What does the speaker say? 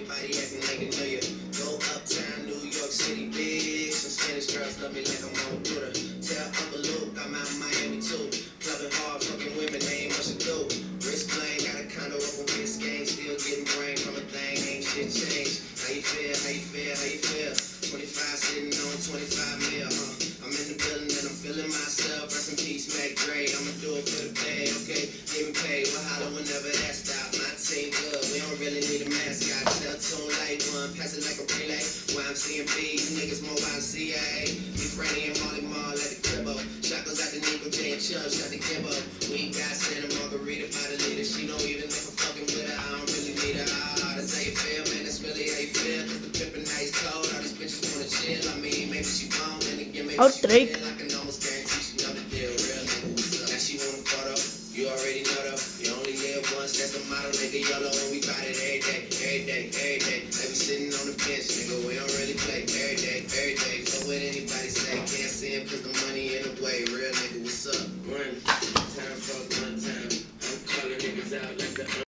everybody acting like they know you. Go uptown, New York City, big. Some Spanish girls love me like I'm on Twitter. Tell Uncle Luke I'm out in Miami too. Clubbing hard, fucking women, they ain't much to do. Wrist playing, got a condo up on Biscayne. Still getting brain from a thing, ain't shit changed. How you feel, how you feel, how you feel? 25 sitting on 25 mil, I'm in the building and I'm feeling myself. Rest in peace, Mac Dre. I'ma do it for the pay, okay? Give me pay, we'll holler whenever that stop. My team good, we don't really need a mascot. Tell tune like one, pass it like a relay. YMCMB, you niggas more YMCA. Be Franny and Molly Mall at the cribbo. Shotguns out the Nico J and Chubb, shot the Kimbo. We ain't got Santa Margarita by the leader. She don't even if I'm fucking with her, I don't really need her. That's how you feel, man, that's really how you feel. The pimpin' nice cold, all these bitches wanna chill. I mean, maybe she won't, and again, maybe she will. I can almost guarantee she know the deal, real nigga, what's up? Now she want a photo, you already know though. You only live once, that's the motto, nigga, YOLO, and we bout it every day, every day, every day. Like we sitting on the bench, nigga, we don't really play every day, every day. Fuck what anybody say, can't see him cause the money in the way, real nigga, what's up? Run, time, fuck one time, I'm calling niggas out like the